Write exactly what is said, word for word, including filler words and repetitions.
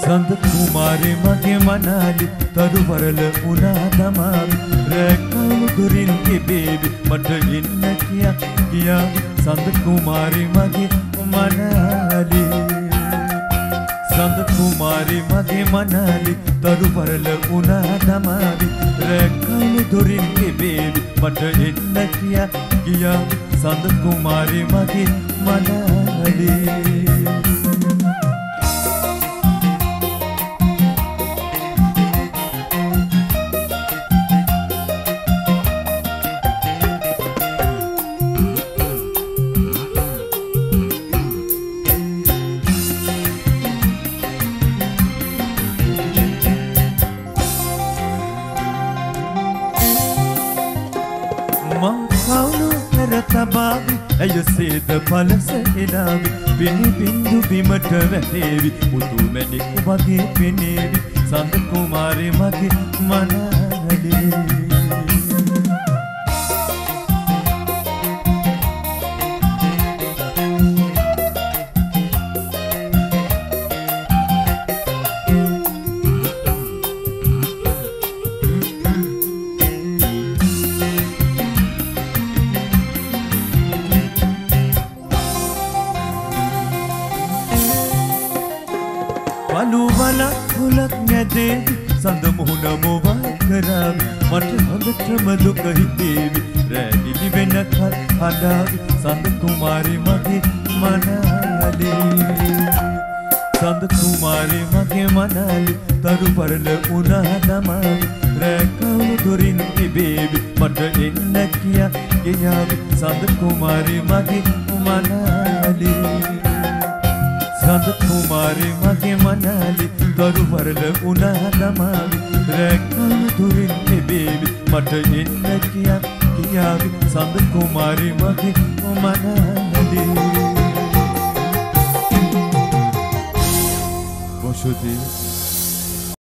සඳ කුමාරි මගේ මනාලි තරුවරල උනා දමාවි රැකවු දුරින් තිබේවි මට එන්න කියා කියා සඳ කුමාරි මගේ මනාලි සඳ කුමාරි මගේ මනාලි තරුවරල උනා දමාවි රැකවු දුරින් තිබේවි මට එන්න කියා කියා සඳ කුමාරි මගේ මනාලි තබාවි ඇය සේද පලස එලාවි පිණි බින්දු බිමට වැටේවි මුතු මැණික් වගේ පෙනේවි සඳ කුමාරි මගේ මනාලි හුලක් නැදේවි සඳ මුහුණ මොවල් කරාවි මට හොඳටම දුක හිතේවි රැගිලි වෙනකල් හඬාවි සඳ කුමාරි මගේ මනාලි සඳ කුමාරි මගේ මනාලි තරුපරල උනා දමාවි රැකවු දුරින් තිබේවි මට එන්න කියා කියාවි සඳ කුමාරි මගේ මනාලි සඳ කුමාරි මගේ මනාලි තරුවරල උනා දමාවි රැකවු දුරින් තිබේවි මට එන්න කියා කියාවි සඳ කුමාරි මගේ මනාලි Bonjour.